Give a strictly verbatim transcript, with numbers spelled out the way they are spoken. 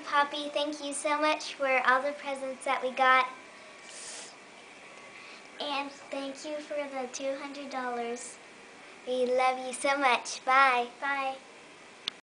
Poppy, thank you so much for all the presents that we got. And thank you for the two hundred dollars. We love you so much. Bye. Bye.